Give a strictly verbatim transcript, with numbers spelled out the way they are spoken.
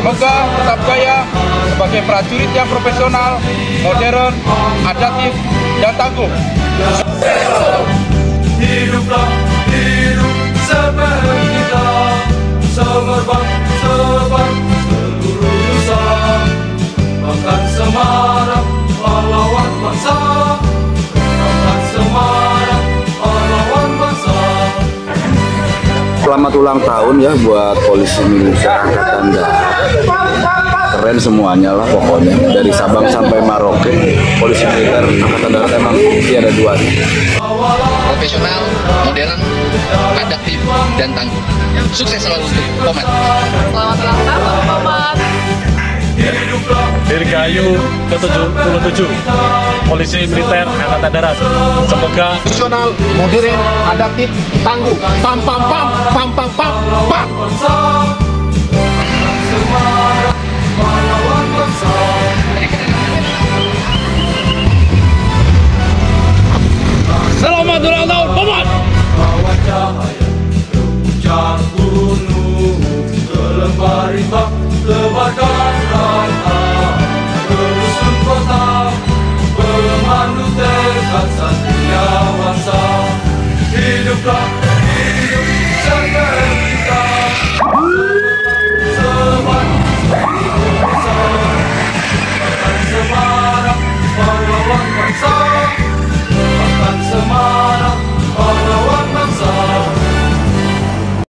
Semoga tetap jaya sebagai prajurit yang profesional, modern, adaptif, dan tangguh. Hiduplah, hidup seperti kita, semerbak, sebar seluruh Nusa, bahkan semarak pahlawan bangsa, bahkan semarak pahlawan bangsa. Selamat ulang tahun ya buat Polisi Militer Angkatan Darat. Keren semuanya lah pokoknya, dari Sabang sampai Merauke. Polisi Militer Angkatan Darat emang tiada dua. Profesional, modern, adaptif, dan tangguh. Sukses selalu untuk Pomat. Selamat ulang tahun, Pomat. Dirgahayu ke tujuh puluh tujuh Polisi Militer Angkatan Darat. Semoga Profesional, modern, adaptif, tangguh. Pam pam pam pam pam pam pam. selamat ulang tahun Pomat. Bawa cahaya ke puncak gunung, ke lembar rimbang.